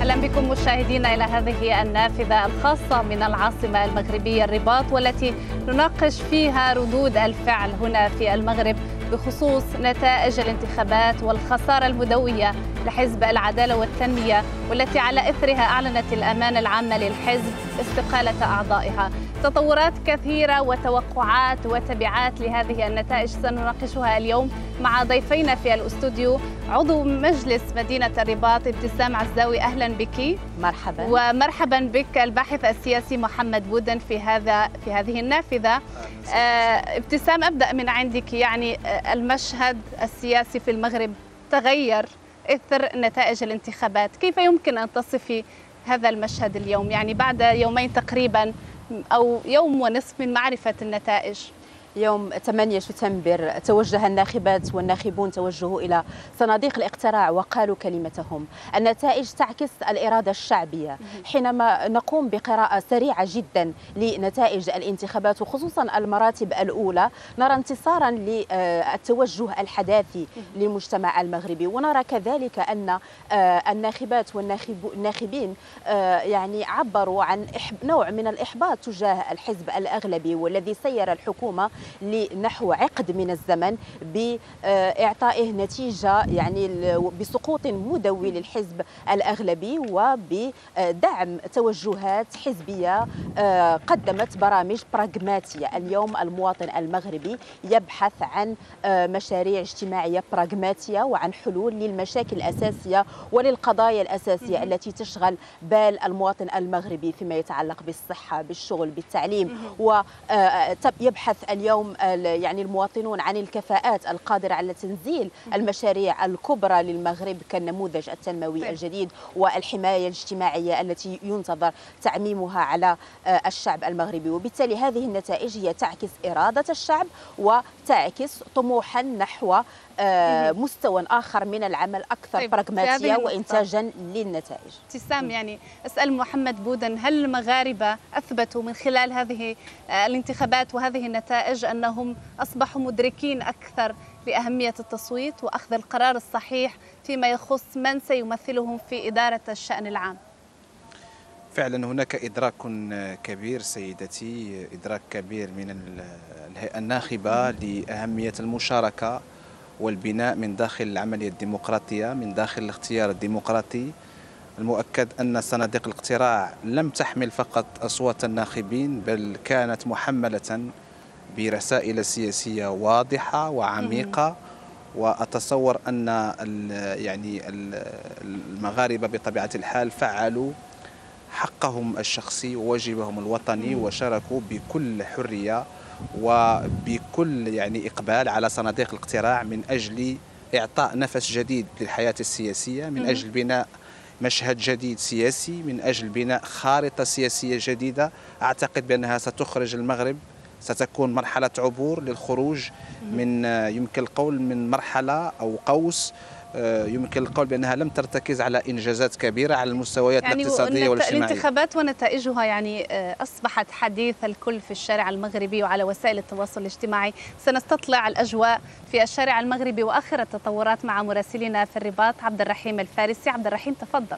أهلا بكم مشاهدينا إلى هذه النافذة الخاصة من العاصمة المغربية الرباط، والتي نناقش فيها ردود الفعل هنا في المغرب بخصوص نتائج الانتخابات والخسارة المدوية لحزب العدالة والتنمية، والتي على إثرها أعلنت الأمانة العامة للحزب استقالة أعضائها. تطورات كثيرة وتوقعات وتبعات لهذه النتائج سنناقشها اليوم مع ضيفينا في الاستوديو، عضو مجلس مدينة الرباط ابتسام عزاوي، أهلا بك. مرحبا. ومرحبا بك الباحث السياسي محمد بودن في هذه النافذة. ابتسام، أبدأ من عندك. يعني المشهد السياسي في المغرب تغير إثر نتائج الانتخابات، كيف يمكن أن تصفي هذا المشهد اليوم، يعني بعد يومين تقريبا أو يوم ونصف من معرفة النتائج؟ يوم 8 سبتمبر توجه الناخبات والناخبون إلى صناديق الاقتراع وقالوا كلمتهم. النتائج تعكس الإرادة الشعبية. حينما نقوم بقراءة سريعة جدا لنتائج الانتخابات وخصوصا المراتب الأولى، نرى انتصارا للتوجه الحداثي للمجتمع المغربي، ونرى كذلك أن الناخبات والناخبين يعني عبروا عن نوع من الإحباط تجاه الحزب الأغلبي والذي سير الحكومة لنحو عقد من الزمن بإعطائه نتيجة يعني بسقوط مدوي للحزب الأغلبي وبدعم توجهات حزبية قدمت برامج براغماتية. اليوم المواطن المغربي يبحث عن مشاريع اجتماعية براغماتية وعن حلول للمشاكل الأساسية وللقضايا الأساسية التي تشغل بال المواطن المغربي فيما يتعلق بالصحة، بالشغل، بالتعليم. ويبحث اليوم يعني المواطنون عن الكفاءات القادرة على تنزيل المشاريع الكبرى للمغرب كالنموذج التنموي الجديد والحماية الاجتماعية التي ينتظر تعميمها على الشعب المغربي. وبالتالي هذه النتائج هي تعكس إرادة الشعب وتعكس طموحا نحو مستوى آخر من العمل أكثر براغماتية وإنتاجا للنتائج. ابتسام، يعني أسأل محمد بودن، هل المغاربة أثبتوا من خلال هذه الانتخابات وهذه النتائج أنهم أصبحوا مدركين أكثر لأهمية التصويت وأخذ القرار الصحيح فيما يخص من سيمثلهم في إدارة الشأن العام؟ فعلا هناك إدراك كبير سيدتي، إدراك كبير من الهيئة الناخبة لأهمية المشاركة والبناء من داخل العملية الديمقراطية، من داخل الاختيار الديمقراطي. المؤكد أن صناديق الاقتراع لم تحمل فقط أصوات الناخبين، بل كانت محملة برسائل سياسية واضحة وعميقة. وأتصور أن يعني المغاربة بطبيعة الحال فعلوا حقهم الشخصي وواجبهم الوطني وشاركوا بكل حرية وبكل يعني إقبال على صناديق الاقتراع من أجل إعطاء نفس جديد للحياة السياسية، من أجل بناء مشهد جديد سياسي، من أجل بناء خارطة سياسية جديدة. أعتقد بأنها ستخرج المغرب، ستكون مرحلة عبور للخروج من يمكن القول من مرحلة أو قوس يمكن القول بأنها لم ترتكز على إنجازات كبيرة على المستويات يعني الاقتصادية والاجتماعية. الانتخابات ونتائجها يعني أصبحت حديث الكل في الشارع المغربي وعلى وسائل التواصل الاجتماعي. سنستطلع الأجواء في الشارع المغربي وآخر التطورات مع مراسلنا في الرباط عبد الرحيم الفارسي. عبد الرحيم، تفضل.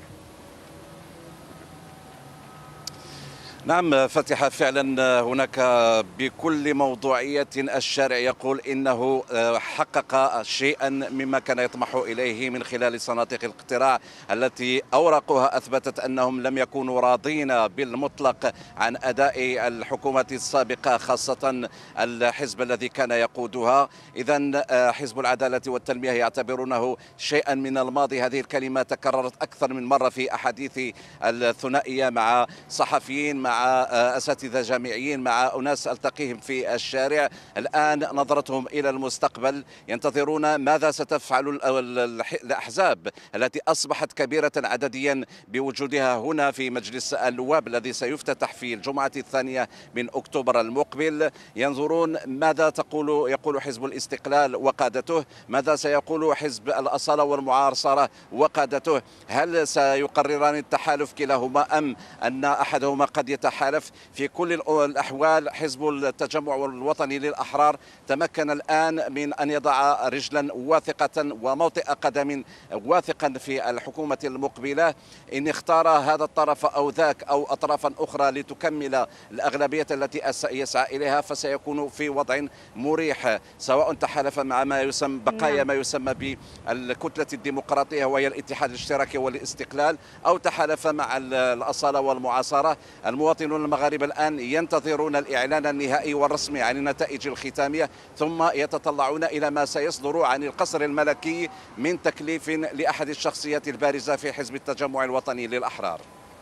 نعم فاتحة، فعلا هناك بكل موضوعية الشارع يقول إنه حقق شيئا مما كان يطمح إليه من خلال صناديق الاقتراع التي أوراقها أثبتت أنهم لم يكونوا راضين بالمطلق عن أداء الحكومة السابقة، خاصة الحزب الذي كان يقودها. إذن حزب العدالة والتنمية يعتبرونه شيئا من الماضي. هذه الكلمة تكررت أكثر من مرة في أحاديث الثنائية مع صحفيين، مع أساتذة جامعيين، مع أناس ألتقيهم في الشارع. الآن نظرتهم إلى المستقبل، ينتظرون ماذا ستفعل الأحزاب التي أصبحت كبيرة عدديا بوجودها هنا في مجلس النواب الذي سيفتتح في الجمعة 2 من أكتوبر المقبل. ينظرون ماذا يقول حزب الاستقلال وقادته، ماذا سيقول حزب الأصالة والمعاصرة وقادته. هل سيقرران التحالف كلاهما أم أن أحدهما قد تحالف. في كل الأحوال حزب التجمع الوطني للأحرار تمكن الآن من أن يضع رجلا واثقة وموطئ قدم واثقا في الحكومة المقبلة. إن اختار هذا الطرف أو ذاك أو أطرافا أخرى لتكمل الأغلبية التي يسعى إليها فسيكون في وضع مريح، سواء تحالف مع ما يسمى بقايا ما يسمى بالكتلة الديمقراطية وهي الاتحاد الاشتراكي والاستقلال، أو تحالف مع الأصالة والمعاصرة. المواطنون المغاربة الآن ينتظرون الإعلان النهائي والرسمي عن النتائج الختامية، ثم يتطلعون إلى ما سيصدر عن القصر الملكي من تكليف لأحد الشخصيات البارزة في حزب التجمع الوطني للأحرار.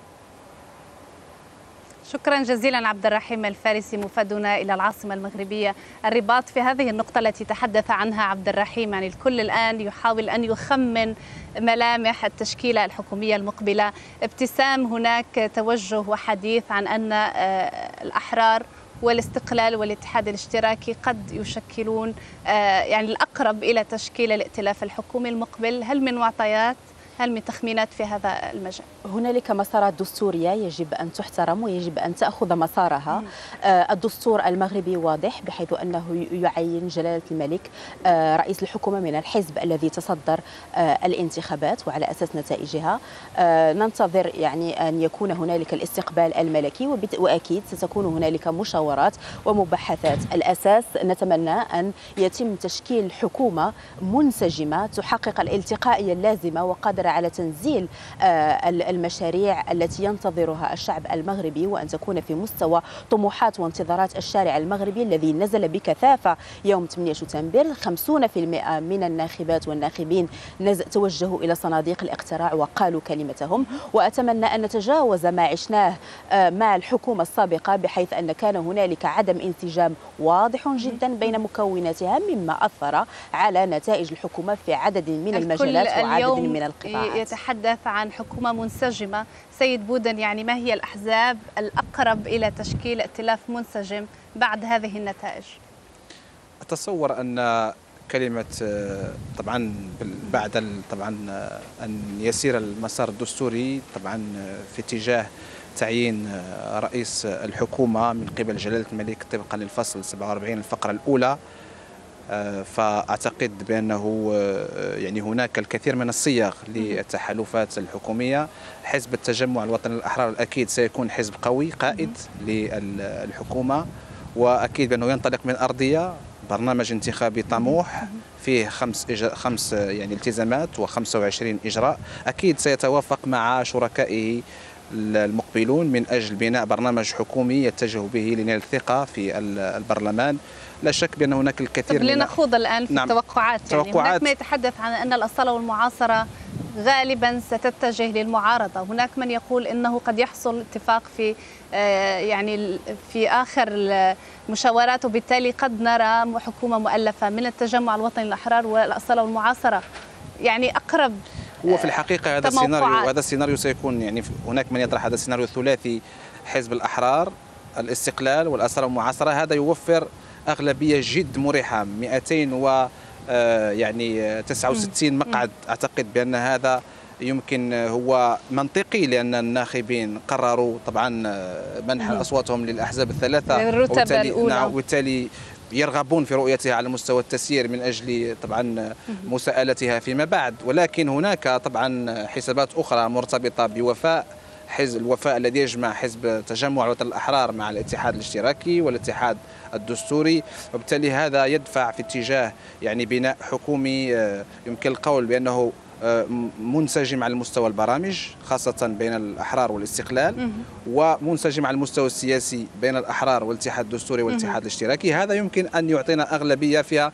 شكرا جزيلا عبد الرحيم الفارسي مفادنا إلى العاصمة المغربية الرباط. في هذه النقطة التي تحدث عنها عبد الرحيم، يعني الكل الآن يحاول أن يخمن ملامح التشكيلة الحكومية المقبلة. ابتسام، هناك توجه وحديث عن أن الأحرار والاستقلال والاتحاد الاشتراكي قد يشكلون يعني الأقرب إلى تشكيل الائتلاف الحكومي المقبل. هل من معطيات، هل من تخمينات في هذا المجال؟ هنالك مسارات دستورية يجب أن تحترم ويجب أن تأخذ مسارها. الدستور المغربي واضح بحيث أنه يعين جلالة الملك رئيس الحكومة من الحزب الذي تصدر الانتخابات، وعلى أساس نتائجها ننتظر يعني أن يكون هنالك الاستقبال الملكي، وأكيد ستكون هنالك مشاورات ومباحثات. الأساس نتمنى أن يتم تشكيل حكومة منسجمة تحقق الالتقائية اللازمة وقادرة على تنزيل المشاريع التي ينتظرها الشعب المغربي، وأن تكون في مستوى طموحات وانتظارات الشارع المغربي الذي نزل بكثافة يوم 8 شتنبر. 50% من الناخبات والناخبين توجهوا إلى صناديق الاقتراع وقالوا كلمتهم، وأتمنى أن نتجاوز ما عشناه مع الحكومة السابقة، بحيث أن كان هنالك عدم انسجام واضح جدا بين مكوناتها، مما أثر على نتائج الحكومة في عدد من المجالات وعدد من القطاعات. يتحدث عن حكومة منسجمة. سيد بودن، يعني ما هي الأحزاب الأقرب إلى تشكيل ائتلاف منسجم بعد هذه النتائج؟ أتصور أن كلمة طبعا بعد طبعا أن يسير المسار الدستوري طبعا في اتجاه تعيين رئيس الحكومة من قبل جلالة الملك طبقا للفصل 47 الفقرة الأولى، فأعتقد بأنه يعني هناك الكثير من الصيغ للتحالفات الحكومية. حزب التجمع الوطني للأحرار الأكيد سيكون حزب قوي قائد للحكومة، وأكيد بأنه ينطلق من أرضية برنامج انتخابي طموح فيه خمس يعني التزامات و25 إجراء. أكيد سيتوافق مع شركائه المقبلون من أجل بناء برنامج حكومي يتجه به لنيل الثقة في البرلمان. لا شك بأن هناك الكثير من لنخوض الآن في التوقعات. يعني هناك ما يتحدث عن أن الأصالة والمعاصرة غالبا ستتجه للمعارضة. هناك من يقول إنه قد يحصل اتفاق في يعني في آخر المشاورات، وبالتالي قد نرى حكومة مؤلفة من التجمع الوطني للأحرار والأصالة والمعاصرة. يعني أقرب هو في الحقيقة هذا السيناريو سيكون يعني هناك من يطرح هذا السيناريو الثلاثي: حزب الأحرار، الاستقلال والأصالة والمعاصرة. هذا يوفر أغلبية جد مريحة 269 مقعد. أعتقد بأن هذا يمكن هو منطقي، لأن الناخبين قرروا طبعا منح أصواتهم للأحزاب الثلاثة الرتبة الأولى، وبالتالي يرغبون في رؤيتها على مستوى التسيير من أجل طبعا مساءلتها فيما بعد. ولكن هناك طبعا حسابات أخرى مرتبطة بوفاء الوفاء الذي يجمع حزب تجمع الوطن الأحرار مع الاتحاد الاشتراكي والاتحاد الدستوري، وبالتالي هذا يدفع في اتجاه يعني بناء حكومي يمكن القول بأنه منسجم على المستوى البرامج خاصة بين الأحرار والاستقلال، ومنسجم على المستوى السياسي بين الأحرار والاتحاد الدستوري والاتحاد الاشتراكي. هذا يمكن أن يعطينا أغلبية فيها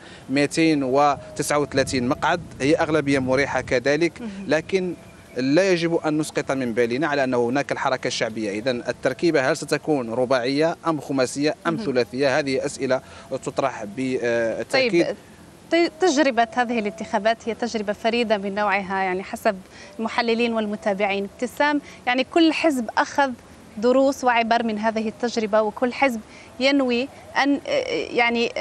239 مقعد، هي أغلبية مريحة كذلك، لكن لا يجب أن نسقط من بالنا على أن هناك الحركة الشعبية. إذن التركيبة هل ستكون رباعية أم خماسية أم ثلاثية؟ هذه أسئلة تطرح بالتأكيد. طيب، تجربة هذه الانتخابات هي تجربة فريدة من نوعها يعني حسب المحللين والمتابعين. ابتسام، يعني كل حزب أخذ دروس وعبر من هذه التجربة، وكل حزب ينوي أن يعني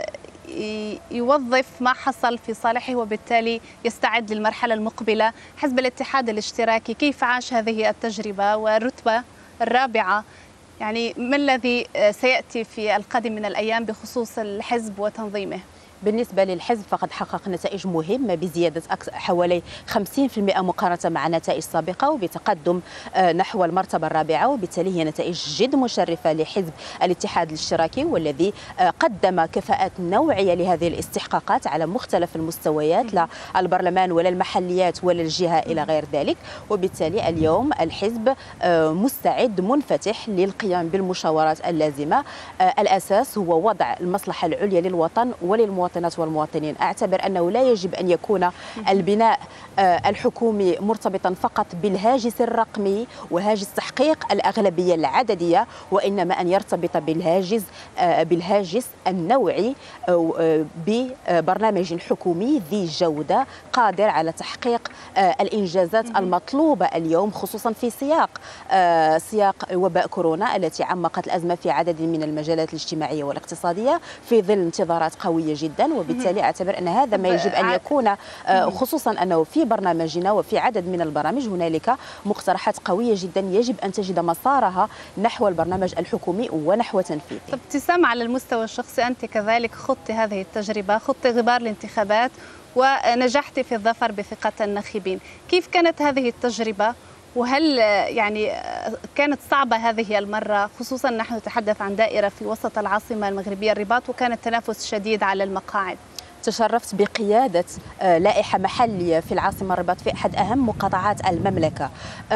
يوظف ما حصل في صالحه وبالتالي يستعد للمرحلة المقبلة. حزب الاتحاد الاشتراكي كيف عاش هذه التجربة والرتبة الرابعة؟ يعني ما الذي سيأتي في القادم من الأيام بخصوص الحزب وتنظيمه؟ بالنسبة للحزب فقد حقق نتائج مهمة بزيادة حوالي 50% مقارنة مع نتائج سابقة، وبتقدم نحو المرتبة الرابعة، وبالتالي هي نتائج جد مشرفة لحزب الاتحاد الاشتراكي، والذي قدم كفاءات نوعية لهذه الاستحقاقات على مختلف المستويات، لا البرلمان ولا المحليات ولا الجهة إلى غير ذلك. وبالتالي اليوم الحزب مستعد منفتح للقيام بالمشاورات اللازمة. الأساس هو وضع المصلحة العليا للوطن وللمواطنين والمواطنين. أعتبر أنه لا يجب أن يكون البناء الحكومي مرتبطا فقط بالهاجس الرقمي وهاجس تحقيق الأغلبية العددية، وإنما أن يرتبط بالهاجس النوعي ببرنامج حكومي ذي جودة قادر على تحقيق الإنجازات المطلوبة اليوم، خصوصا في سياق وباء كورونا التي عمقت الأزمة في عدد من المجالات الاجتماعية والاقتصادية في ظل انتظارات قوية جدا. وبالتالي أعتبر أن هذا ما يجب أن يكون، خصوصا أنه في برنامجنا وفي عدد من البرامج هنالك مقترحات قوية جدا يجب أن تجد مسارها نحو البرنامج الحكومي ونحو تنفيذه. طب ابتسام، على المستوى الشخصي أنت كذلك خضت هذه التجربة، خضت غبار الانتخابات ونجحت في الظفر بثقة الناخبين. كيف كانت هذه التجربة؟ وهل يعني كانت صعبة هذه المرة، خصوصا نحن نتحدث عن دائرة في وسط العاصمة المغربية الرباط وكان التنافس شديد على المقاعد؟ تشرفت بقيادة لائحة محلية في العاصمة الرباط في أحد أهم مقاطعات المملكة،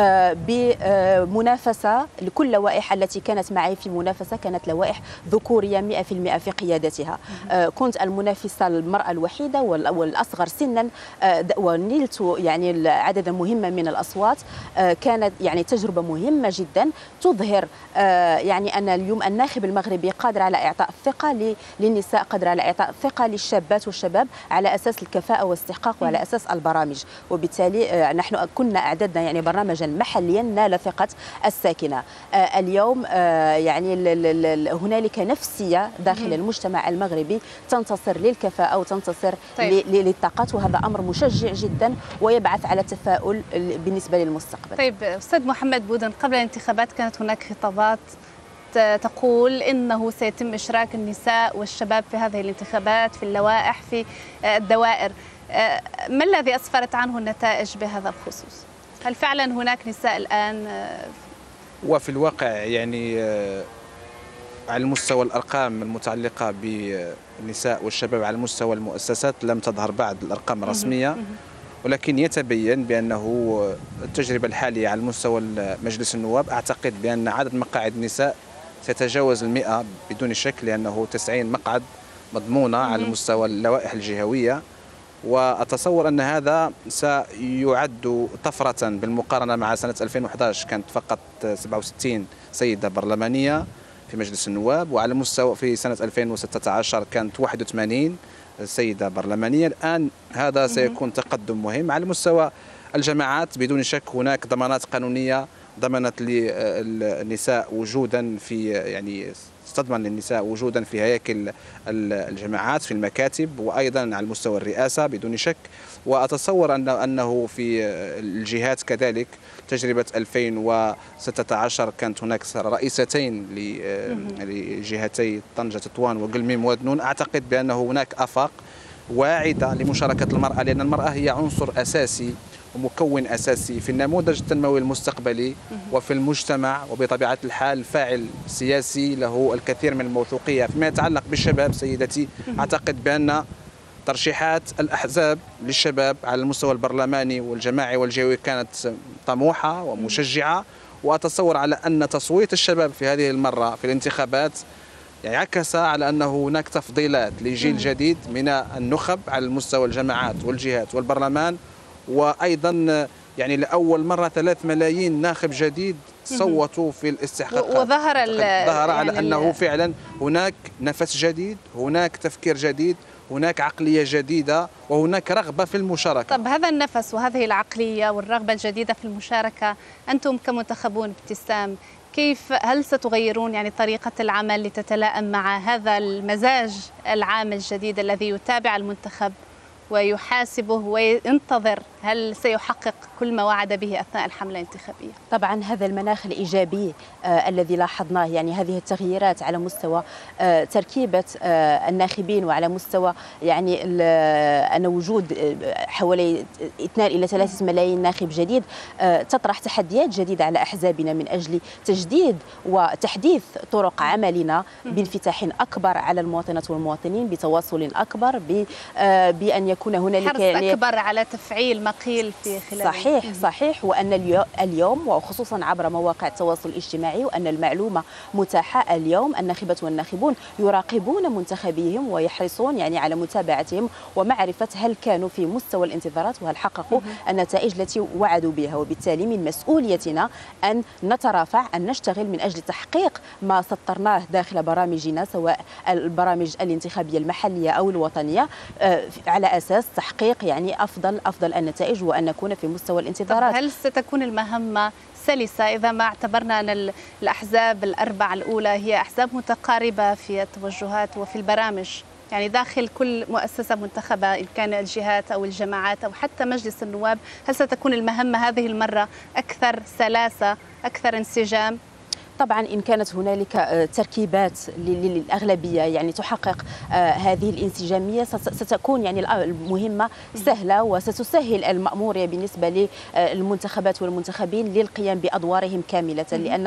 بمنافسة لكل اللوائح التي كانت معي في منافسة كانت لوائح ذكورية 100% في قيادتها. كنت المنافسة المرأة الوحيدة والأصغر سنا، ونلت يعني عددا مهما من الأصوات. كانت يعني تجربة مهمة جدا تظهر يعني أن اليوم الناخب المغربي قادر على إعطاء الثقة للنساء، قادر على إعطاء الثقة للشابات والشباب على أساس الكفاءة والاستحقاق وعلى أساس البرامج. وبالتالي نحن كنا أعددنا يعني برنامجا محليا نال ثقة الساكنة. اليوم يعني هنالك نفسية داخل المجتمع المغربي تنتصر للكفاءة وتنتصر للطاقات، وهذا أمر مشجع جدا ويبعث على تفاؤل بالنسبة للمستقبل. طيب أستاذ محمد بودن، قبل الانتخابات كانت هناك خطابات تقول إنه سيتم إشراك النساء والشباب في هذه الانتخابات، في اللوائح، في الدوائر. ما الذي أسفرت عنه النتائج بهذا الخصوص؟ هل فعلا هناك نساء الآن؟ وفي الواقع يعني على المستوى الأرقام المتعلقة بالنساء والشباب على مستوى المؤسسات لم تظهر بعد الأرقام الرسمية، ولكن يتبين بأنه التجربة الحالية على مستوى مجلس النواب أعتقد بأن عدد مقاعد النساء سيتجاوز 100 بدون شك، لأنه 90 مقعد مضمونة على مستوى اللوائح الجهوية. وأتصور أن هذا سيعد طفرة بالمقارنة مع سنة 2011 كانت فقط 67 سيدة برلمانية في مجلس النواب، وعلى مستوى في سنة 2016 كانت 81 سيدة برلمانية. الآن هذا سيكون تقدم مهم. على مستوى الجماعات بدون شك هناك ضمانات قانونية ضمنت للنساء وجودا في يعني تضمن للنساء وجودا في هياكل الجماعات في المكاتب، وايضا على المستوى الرئاسه بدون شك. واتصور انه في الجهات كذلك تجربه 2016 كانت هناك رئيستين لجهتي طنجة تطوان وقلميم ودنون. اعتقد بان هناك افاق واعده لمشاركه المراه، لان المراه هي عنصر اساسي ومكون أساسي في النموذج التنموي المستقبلي وفي المجتمع، وبطبيعة الحال فاعل سياسي له الكثير من الموثوقية. فيما يتعلق بالشباب سيدتي، أعتقد بأن ترشيحات الأحزاب للشباب على المستوى البرلماني والجماعي والجهوي كانت طموحة ومشجعة، وأتصور على أن تصويت الشباب في هذه المرة في الانتخابات عكس على أنه هناك تفضيلات لجيل جديد من النخب على المستوى الجماعات والجهات والبرلمان، وأيضا يعني لأول مرة 3 ملايين ناخب جديد صوتوا في الاستحقاقات، وظهر على يعني أنه فعلا هناك نفس جديد، هناك تفكير جديد، هناك عقلية جديدة، وهناك رغبة في المشاركة. طب هذا النفس وهذه العقلية والرغبة الجديدة في المشاركة، أنتم كمنتخبون ابتسام هل ستغيرون يعني طريقة العمل لتتلائم مع هذا المزاج العام الجديد الذي يتابع المنتخب ويحاسبه وينتظر هل سيحقق كل ما وعد به أثناء الحملة الانتخابية. طبعا هذا المناخ الإيجابي الذي لاحظناه، يعني هذه التغييرات على مستوى تركيبة الناخبين وعلى مستوى يعني أن وجود حوالي 2 إلى 3 ملايين ناخب جديد تطرح تحديات جديدة على أحزابنا من أجل تجديد وتحديث طرق عملنا بانفتاح أكبر على المواطنات والمواطنين، بتواصل أكبر، بأن يكون هنالك حرص يعني أكبر على تفعيل ما قيل في خلال صحيح، وأن اليوم وخصوصا عبر مواقع التواصل الاجتماعي وأن المعلومة متاحة اليوم، الناخبة والناخبون يراقبون منتخبيهم ويحرصون يعني على متابعتهم ومعرفة هل كانوا في مستوى الانتظارات وهل حققوا النتائج التي وعدوا بها. وبالتالي من مسؤوليتنا أن نترافع، أن نشتغل من أجل تحقيق ما سطرناه داخل برامجنا، سواء البرامج الانتخابية المحلية أو الوطنية، على أساس تحقيق يعني أفضل النتائج وأن نكون في مستوى الانتظارات. هل ستكون المهمة سلسة إذا ما اعتبرنا أن الأحزاب الأربعة الأولى هي أحزاب متقاربة في التوجهات وفي البرامج، يعني داخل كل مؤسسة منتخبة إن كان الجهات أو الجماعات أو حتى مجلس النواب، هل ستكون المهمة هذه المرة أكثر سلاسة، أكثر انسجام؟ طبعا إن كانت هنالك تركيبات للأغلبية يعني تحقق هذه الانسجامية ستكون يعني المهمة سهلة وستسهل المأمورية بالنسبة للمنتخبات والمنتخبين للقيام بأدوارهم كاملة، لأن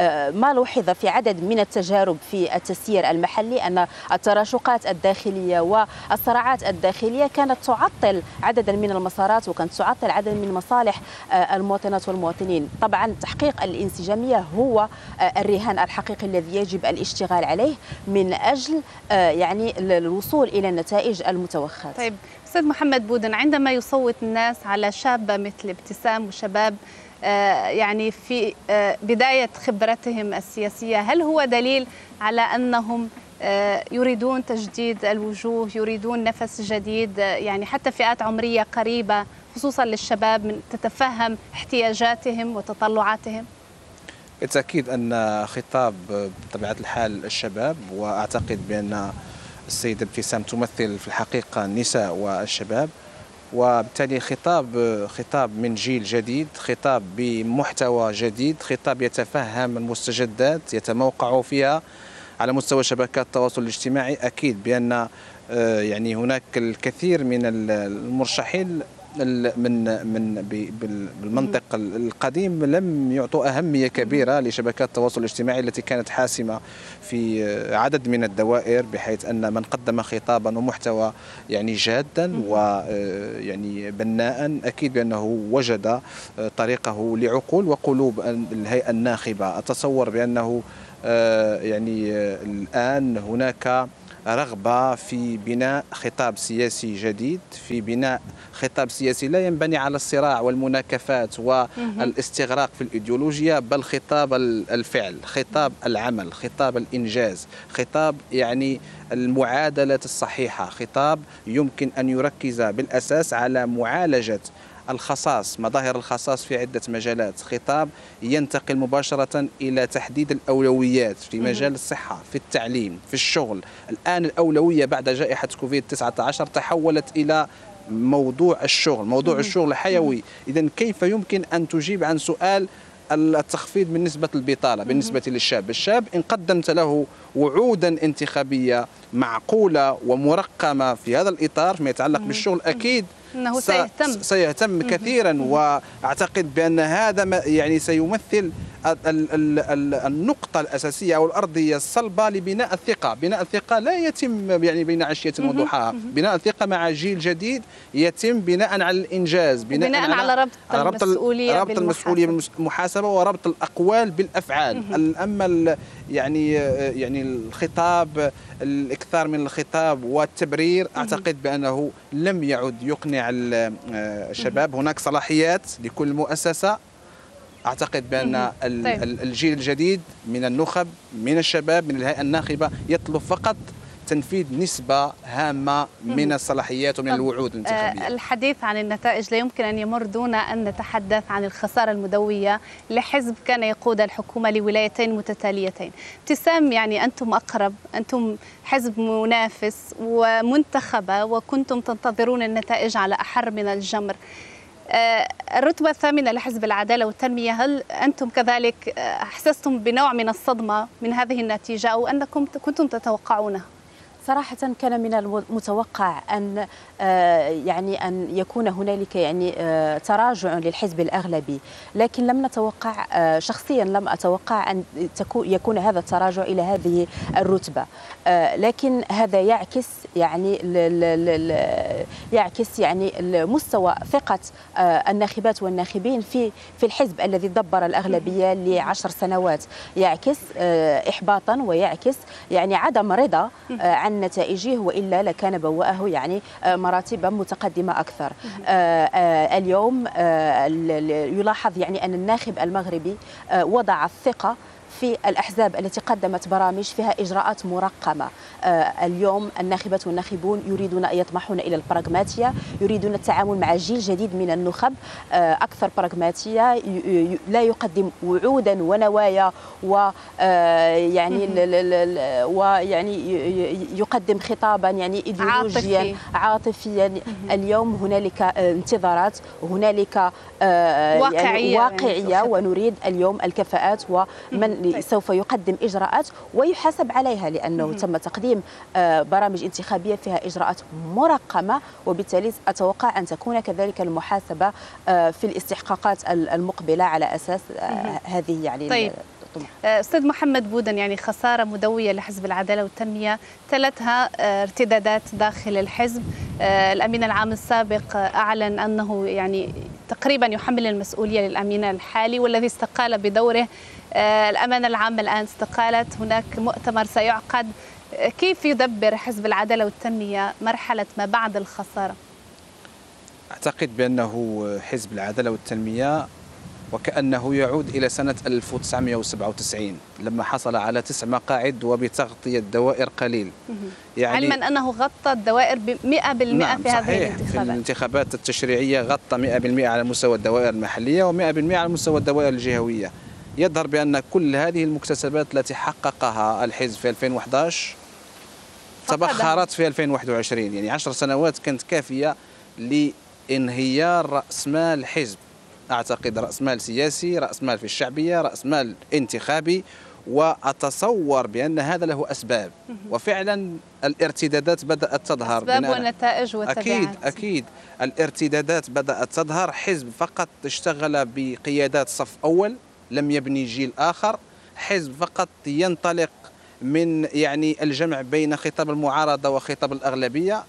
ما لوحظ في عدد من التجارب في التسيير المحلي أن التراشقات الداخلية والصراعات الداخلية كانت تعطل عددا من المسارات وكانت تعطل عددا من مصالح المواطنات والمواطنين. طبعا تحقيق الانسجامية هو الرهان الحقيقي الذي يجب الاشتغال عليه من أجل يعني الوصول إلى النتائج المتوخاة. طيب أستاذ محمد بودن، عندما يصوت الناس على شابة مثل ابتسام وشباب يعني في بداية خبرتهم السياسية، هل هو دليل على أنهم يريدون تجديد الوجوه، يريدون نفس جديد، يعني حتى فئات عمرية قريبة خصوصا للشباب من تتفهم احتياجاتهم وتطلعاتهم؟ بالتأكيد أن خطاب بطبيعة الحال الشباب، وأعتقد بأن السيدة ابتسام تمثل في الحقيقة النساء والشباب، وبالتالي خطاب من جيل جديد، خطاب بمحتوى جديد، خطاب يتفهم المستجدات، يتموقع فيها على مستوى شبكات التواصل الاجتماعي. أكيد بأن يعني هناك الكثير من المرشحين بالمنطق القديم لم يعطوا أهمية كبيرة لشبكات التواصل الاجتماعي التي كانت حاسمة في عدد من الدوائر، بحيث أن من قدم خطابا ومحتوى يعني جادا ويعني بناء أكيد بأنه وجد طريقه لعقول وقلوب الهيئة الناخبة. أتصور بأنه يعني الآن هناك رغبة في بناء خطاب سياسي جديد، في بناء خطاب سياسي لا ينبني على الصراع والمناكفات والاستغراق في الإيديولوجيا، بل خطاب الفعل، خطاب العمل، خطاب الإنجاز، خطاب يعني المعادلة الصحيحة، خطاب يمكن أن يركز بالأساس على معالجة الخصاص، مظاهر الخصاص في عدة مجالات، خطاب ينتقل مباشرة إلى تحديد الأولويات في مجال الصحة، في التعليم، في الشغل. الآن الأولوية بعد جائحة كوفيد-19 تحولت إلى موضوع الشغل، موضوع الشغل حيوي. إذن كيف يمكن أن تجيب عن سؤال التخفيض من نسبة البطالة بالنسبة للشاب؟ الشاب إن قدمت له وعودا انتخابية معقولة ومرقمة في هذا الإطار فيما يتعلق بالشغل، أكيد أنه سيهتم كثيرا. وأعتقد بأن هذا يعني سيمثل النقطة الأساسية أو الأرضية الصلبة لبناء الثقة. بناء الثقة لا يتم يعني بين عشية وضحاها، بناء الثقة مع جيل جديد يتم بناء على الإنجاز، بناء على ربط المسؤولية بالمحاسبة وربط الأقوال بالأفعال. أما يعني الخطاب، الإكثار من الخطاب والتبرير، أعتقد بأنه لم يعد يقنع الشباب. هناك صلاحيات لكل مؤسسة. أعتقد بأن الجيل الجديد من النخب، من الشباب، من الهيئة الناخبة يطلب فقط تنفيذ نسبة هامة من الصلاحيات ومن الوعود الانتخابية. الحديث عن النتائج لا يمكن أن يمر دون أن نتحدث عن الخسارة المدوية لحزب كان يقود الحكومة لولايتين متتاليتين. ابتسام، يعني أنتم أقرب، أنتم حزب منافس ومنتخبة وكنتم تنتظرون النتائج على أحر من الجمر. الرتبة الثامنة لحزب العدالة والتنمية، هل أنتم كذلك أحسستم بنوع من الصدمة من هذه النتيجة أو أنكم كنتم تتوقعونها؟ صراحة كان من المتوقع أن أن يكون هنالك تراجع للحزب الأغلبي، لكن لم نتوقع، شخصيا لم أتوقع أن يكون هذا التراجع إلى هذه الرتبة. لكن هذا يعكس مستوى ثقة الناخبات والناخبين في الحزب الذي دبر الأغلبية ل10 سنوات، يعكس إحباطا ويعكس عدم رضا عن نتائجه، وإلا لكان بوأه مراتب متقدمة أكثر. اليوم يلاحظ أن الناخب المغربي وضع الثقة في الأحزاب التي قدمت برامج فيها إجراءات مرقمة. اليوم الناخبات والناخبون يريدون يطمحون إلى البراغماتية، يريدون التعامل مع جيل جديد من النخب أكثر براغماتية، لا يقدم وعودا ونوايا يقدم خطابا إيديولوجيا عاطفيا. اليوم هنالك انتظارات، هنالك واقعية ونريد اليوم الكفاءات ومن سوف يقدم إجراءات ويحاسب عليها، لأنه تم تقديم برامج انتخابية فيها إجراءات مرقمة، وبالتالي أتوقع أن تكون كذلك المحاسبة في الاستحقاقات المقبلة على أساس هذه طيب. أستاذ محمد بودن، خسارة مدوية لحزب العدالة والتنمية تلتها ارتدادات داخل الحزب. الأمين العام السابق أعلن أنه تقريبا يحمل المسؤولية للأمين الحالي والذي استقال بدوره. الأمانة العامة الآن استقالت، هناك مؤتمر سيعقد. كيف يدبر حزب العدالة والتنمية مرحلة ما بعد الخسارة؟ أعتقد بأنه حزب العدالة والتنمية وكأنه يعود إلى سنة 1997 لما حصل على 9 مقاعد وبتغطية دوائر قليل. علما أنه غطى الدوائر 100% نعم في هذه الانتخابات. في الانتخابات التشريعية غطى 100% على مستوى الدوائر المحلية و100% على مستوى الدوائر الجهوية. يظهر بأن كل هذه المكتسبات التي حققها الحزب في 2011 تبخرت في 2021. 10 سنوات كانت كافية لانهيار رأس مال الحزب. أعتقد رأس مال سياسي، رأس مال في الشعبية، رأس مال انتخابي، وأتصور بأن هذا له أسباب، وفعلا الارتدادات بدأت تظهر. أسباب ونتائج وتبعات. أكيد الارتدادات بدأت تظهر. حزب فقط اشتغل بقيادات صف أول، لم يبني جيل آخر. حزب فقط ينطلق من الجمع بين خطاب المعارضة وخطاب الأغلبية.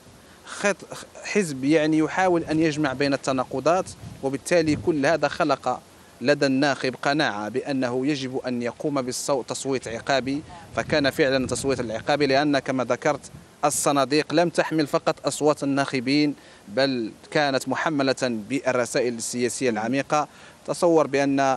حزب يحاول أن يجمع بين التناقضات، وبالتالي كل هذا خلق لدى الناخب قناعة بأنه يجب أن يقوم بتصويت عقابي. فكان فعلا تصويت العقابي، لأن كما ذكرت الصناديق لم تحمل فقط أصوات الناخبين، بل كانت محملة بالرسائل السياسية العميقة. تصور بأن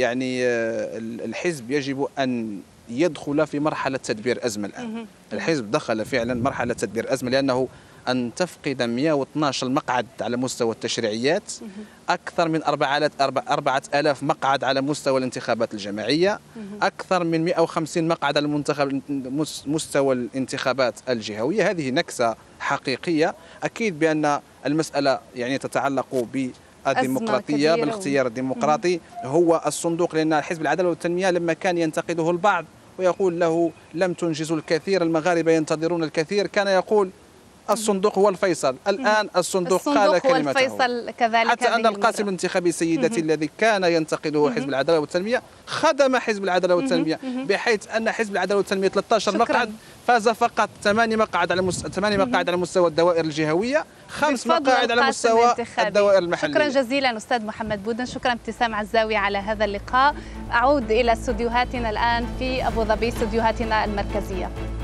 الحزب يجب أن يدخل في مرحلة تدبير أزمة الآن. الحزب دخل فعلا مرحلة تدبير أزمة، لأنه أن تفقد 112 مقعد على مستوى التشريعيات، أكثر من 4000 مقعد على مستوى الانتخابات الجماعية، أكثر من 150 مقعد على مستوى الانتخابات الجهوية. هذه نكسة حقيقية. أكيد بأن المسألة تتعلق بالديمقراطية، بالاختيار الديمقراطي. هو الصندوق، لأن حزب العدالة والتنمية لما كان ينتقده البعض ويقول له لم تنجزوا الكثير، المغاربة ينتظرون الكثير، كان يقول الصندوق هو الفيصل. الآن الصندوق قال كلمته. هو الفيصل كذلك. حتى أن القاسم الانتخابي سيدتي الذي كان ينتقده حزب العدالة والتنمية خدم حزب العدالة والتنمية، بحيث أن حزب العدالة والتنمية 13 مقعد فاز فقط 8 مقاعد على مستوى الدوائر الجهوية، 5 مقاعد على مستوى الدوائر المحلية. شكرا جزيلا أستاذ محمد بودن، شكرا ابتسام عزاوي على هذا اللقاء. أعود إلى استديوهاتنا الآن في أبو ظبي، استديوهاتنا المركزية.